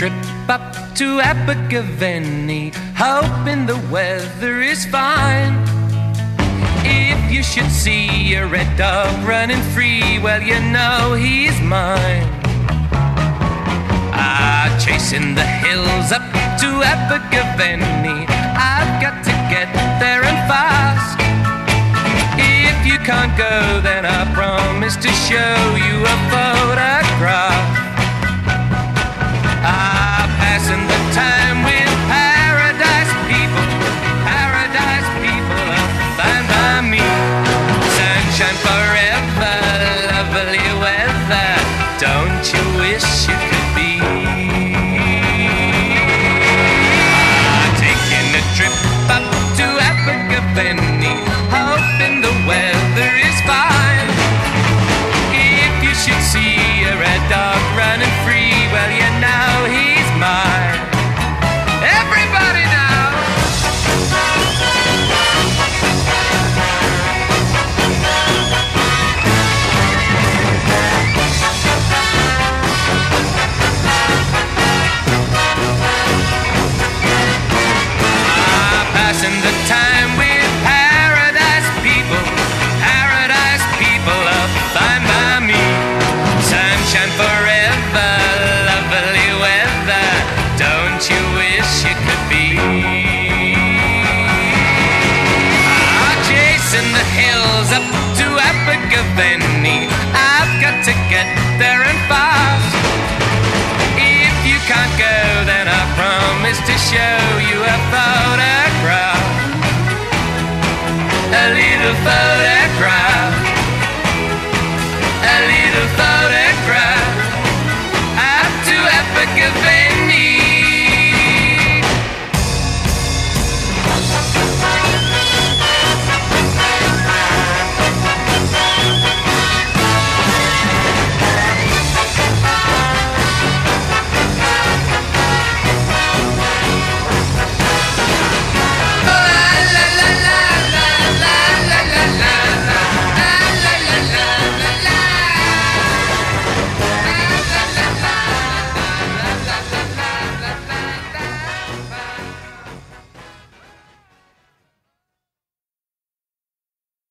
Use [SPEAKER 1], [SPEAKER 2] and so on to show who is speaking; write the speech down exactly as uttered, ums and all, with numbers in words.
[SPEAKER 1] trip up to Abergavenny, hoping the weather is fine. If you should see a red dog running free, well, you know he's mine. Ah, chasing the hills up to Abergavenny, I've got to get there and fast. If you can't go, then I promise to show you a photograph. Ah, passing the time with paradise people, paradise people are fine by me. Sunshine forever, lovely weather, don't you wish you could be? Ah, taking a trip up to Abergavenny, hoping the weather is fine. If you should see a red dog running free, well, you know he's mine. Everybody now! Ah, passing the time with paradise people, paradise people are fine by me. Sunshine forever, lovely weather, don't you wish you could be? Ah, chasing the hills up to Abergavenny, I've got to get there and fast. If you can't go, then I promise to show you a photograph, a little photograph.